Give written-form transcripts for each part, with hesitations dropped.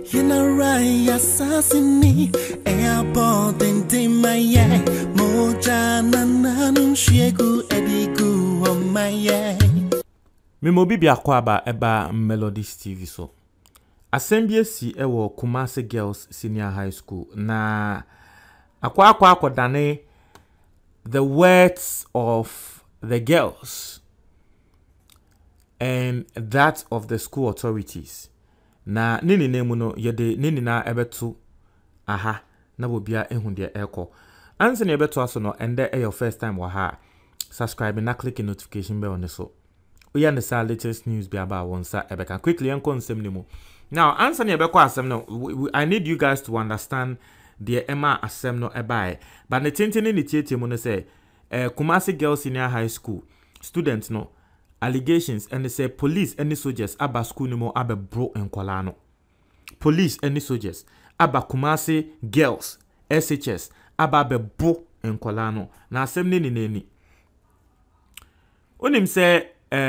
You know right, assassini, airport in Timaya, Moja Nananum Shegu Edigu on my eye. Memobi biakwaba eba Melodies TV so. Assembly si ewo Kumasi Girls Senior High School na akwa dane the words of the girls and that of the school authorities. Na nini nemu no yede nini na ebetu aha na bobia ehunde eko. Anse ne ebetu aso no ende your first time wa ha. Subscribe na click the notification bell on so. We understand latest news be about one sa ebeka quickly enko nsem nemu. Now answer ne ebeko asem no I need you guys to understand the Emma asem no ebai. But the tintini ni tietie mo no say Kumasi Girls Senior High School students no allegations and they say police and soldiers aba school no more abe bro enkwala no. Police and soldiers aba Kumasi Girls SHS aba be bro enkwala no. Na asem ni ni. Onim say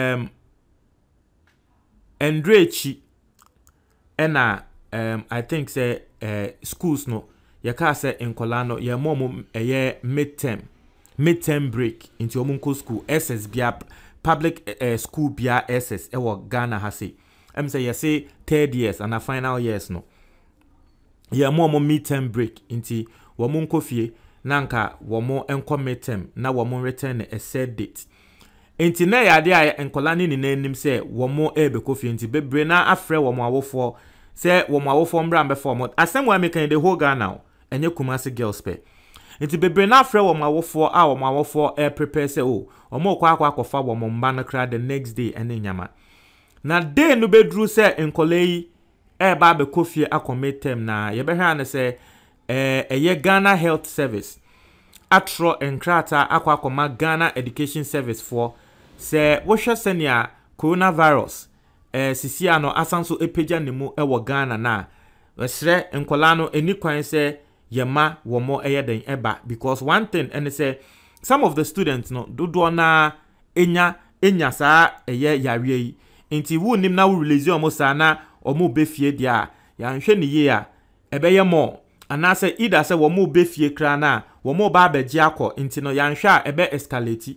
Andrechi ena I think say schools no yaka say enkwala no ye mom ye midterm break into omunko school SS bia public school bia SS ewo Ghana ha say say you say third years and a final years no ye mom midterm break into womunko fie nanka womo enko midterm na womo return a set date enti na ya de a enkola ni nanim se womo ebeko fie enti bebre na afre womo awofo se womo awofo mbra mbe form asem wa mekan the whole Ghana enye Kumasi Girls pe enti bebre na afre womo awofo a womo awofo prepare se o omo kwa akofa womo mba na kra the next day ene nyama na day no bedru se enkola yi ba beko fie akommit term na ye behwa na se eye Ghana Health Service atro enkrata akoma Ghana Education Service for se wohwe senia coronavirus sisia no asanso epeja nemu ewo Ghana na wesre enkola no eni kwan se yema womo eyeden eba because one thing and say some of the students no dodo na enya sa eye yare yi enti wu nim na wu release omo sa na omo befie dia ya nhwe ne ye a ebeye mo anase ida se womo befie kra na womo ba abeji akọ enti no ya nhwe a ebe escalate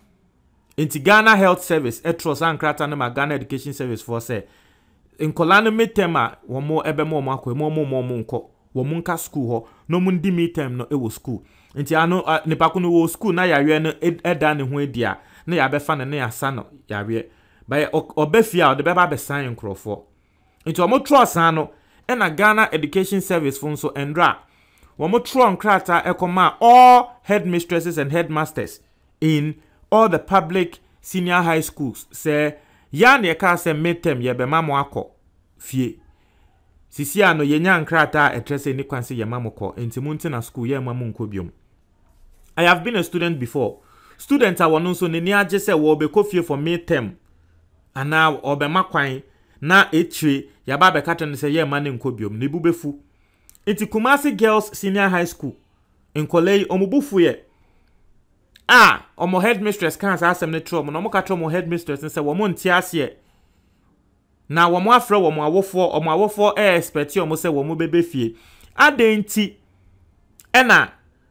enti Ghana Health Service etros ankrata na Ghana Education Service for say enkola no midterm womo ebe mo akọ mo nko womo nka school ho no mu ndi midterm no ewo school enti ano nipa ko no wo school na yawe no eda ne ho edia na ya befa ne ya sa no yawe by obefia o de beba be sign nkrofo enti womo trust ano na Ghana Education Service fun so endra womo tro nkrata ekoma all headmistresses and headmasters in all the public senior high schools say ya na ka say midterm ye be mamo akọ fie sisi ano yenya nkrata etrese ni kwanse ye mamoko enti munti na school ye mamu nko biom. I have been a student before. Students are one so ni age say wo be kofie for midterm ana obema kwan na etwe ya ba be kata ne say ye mane nko biom ne bubefu. Enti Kumasi Girls Senior High School enkolei omubufu ye omo headmistress kan sa asem ne tro mo no mo ka tro mo headmistress say wo mo ntiase na womo afre womo awofo expect omo se womo bebefie adenti ena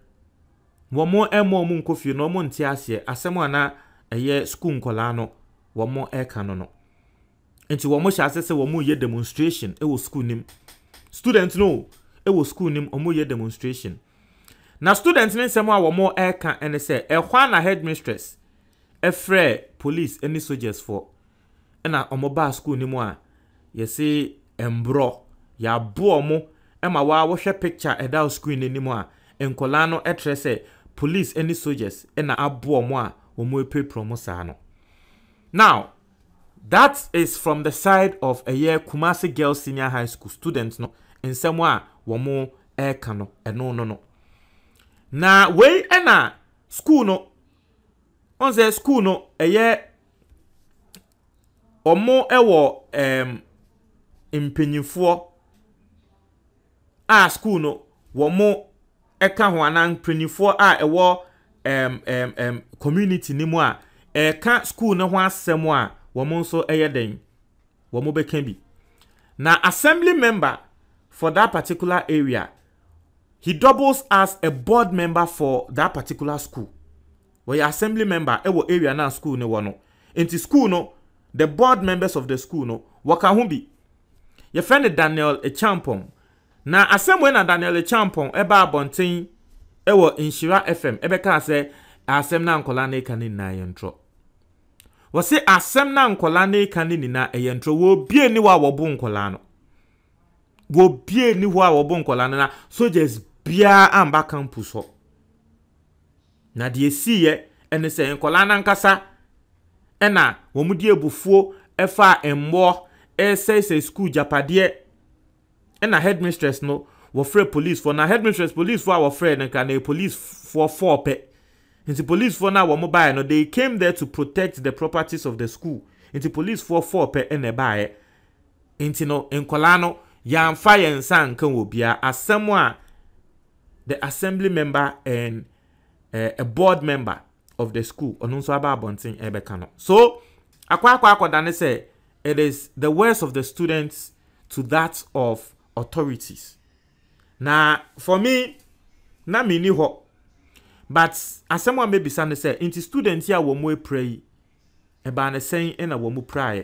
womo omo nkofie no omo ntiase asem ana eye school nkola no womo eka no enti womo sha se womo ye demonstration e wo school nim student no e wo school nim omo ye demonstration na students ni nsem a womo eka ene se ehwa na headmistress efre police any soldiers for ena omoba school ni mu a yesi embro ya bo mo ema wa wo hwe picture eda screen ni mu a enkola no etrese police any soldiers ena abo mo a omo epe promo sa no. Now that is from the side of a year Kumasi Girls Senior High School students no nsem a womo eka no no na we ena school no on say school no eye omo ewo impenyifo school no womo eka ho anan impenyifo ewo community ni mu a eka school no ho asem a womo nso eye den womo beka bi na assembly member for that particular area. He doubles as a board member for that particular school. Where your assembly member, ewo area na school ne wano. Into school no, the board members of the school no, waka humbi. Your friend Daniel Echampong. Na assemble na Daniel Echampong eba abonten ewo Inshira FM. Ebe ka se asem na nkola na eka ni na yentro. Wase asem na nkola na eka ni na yentro wo bie ni wa wobu nkola no. Wo bie ni wa wobu nkola na soldiers bia amba campus ho. Na die siye ene se nkola na nkasa ena wo mu die bufuo efa emmo say school japade ena headmistress no wo free police for na headmistress police for our friend and can police for 4 pe. Into police for now mobile no they came there to protect the properties of the school. Into police for 4 pe ene bae. Into no nkola no ya fire nsa nkan obia asemwa the assembly member and a board member of the school onunso aba abontin ebeka no. So akwa dane say it is the words of the students to that of authorities. Now for me na me ni ho, but as someone may be saying say into students here wo mo pray eba na saying na wo mo pray.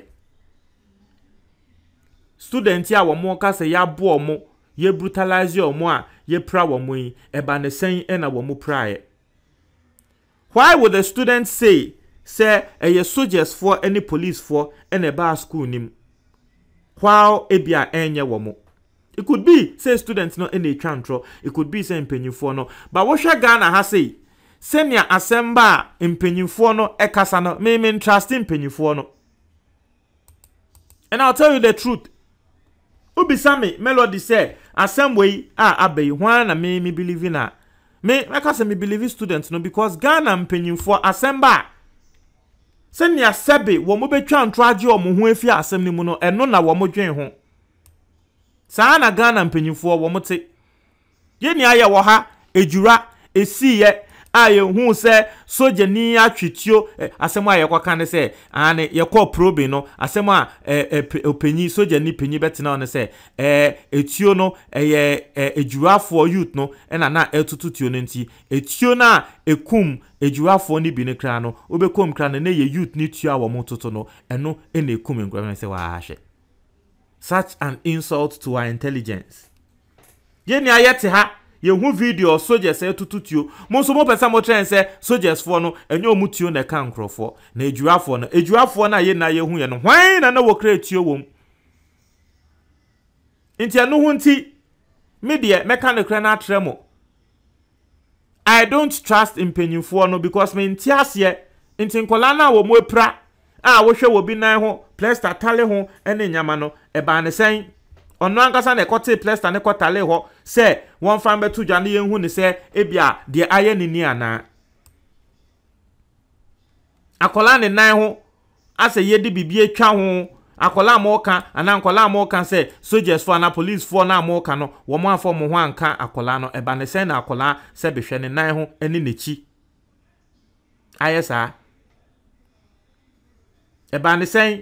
Students here wo mo ka say ya bo mo ye brutalize yo mo a ye pra wo mo yi eba na saying na wo mo pray. Why would the students say a soldiers for any police for any bar school nim? While ebia enye womo. It could be say students no any chantro, it could be say mpenyufo no. But what Ghana has say senior asemba mpenyufo no ekasa no me trust mpenyufo no. And I'll tell you the truth. Ubisami Melody say assembly abey one na me believe in a me say me believe students no because Ghana mpenyufo asemba senior sebe wo mo betwa ntroaje o mo ho afi asem ni mu no eno na wo mo dwen ho saa na Ghana mpenyufo wo mo te ye ni aye wo ha ejura esiye aye hu se soja ni atwetio asem aye kwa kan se ane ye kwa probe no asem a openyi soja ni penyi betena on se etio no ejurafo youth no na etututio no nti etio na ekum ejurafo ni bi ne kra no obekom kra na ye youth ni tua wo mototo no eno ena ekum nkra se wa ahye. Such an insult to our intelligence. Ye ni ayete ha ye hu video soldiers etututio mo so mo pesa mo tren se soldiers for no enyo mutio na ka nkrofo na ejuafo na ye na ye hu ye no hwan na wo kra etio wom nti anu hu nti media meka ne kra na atremo. I don't trust impenyufo no because me nti ase nti nkola na wo mo epra wo hwe wo bi nan ho plaster tale ho ene nyama no eba ne sen ono ankasa na ekote plaster ne kotale ho se won fan betu dwa ne yenhu ne se ebia de aye ni ana akola ne nan ho ase yedi bibie twa ho akola mo ka ana akola mo kan se soldiers for na police for na mo ka no wo mo afọ mo ho anka akola no eba ne sen na akola se behwe ne nan ho ene nechi ayesa eba ne sen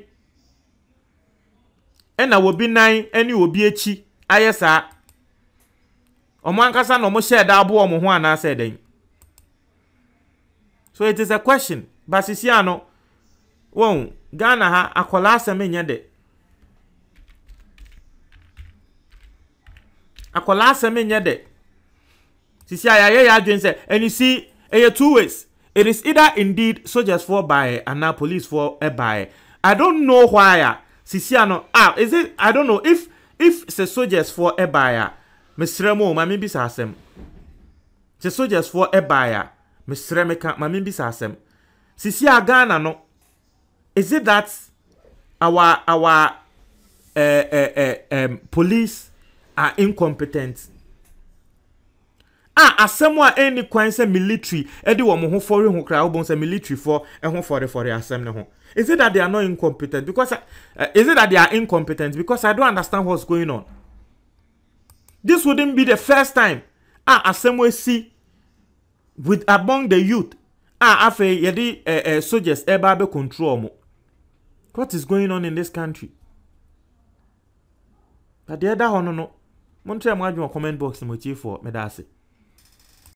ena wobi nan eni obi echi ayesa omo ankasa no mo share da abo omo ho ana se den. So it is a question basisia no won Ghana ha akola asem nya de akola asem nya de sisia ya adwen se and you see two ways. It is either indeed soldiers for by and now police for by. I don't know why sisiano is it I don't know if it's a soldiers for by mesremo mami bisa asem. The soldiers for by mesremeka mami bisa asem. Sisia Ghana no is it that our police are incompetent? Asemwa any kwan say military edi wo mo ho fori ho kra wo say military for ho for asem ne ho. Is it that they are not incompetent because is it that they are incompetent because I don't understand what's going on? This wouldn't be the first time asemwa see with among the youth afa yedi soldiers eba be control mo. What is going on in this country? But the other one no Montreal mo adwon comment box mo tie for me da ase.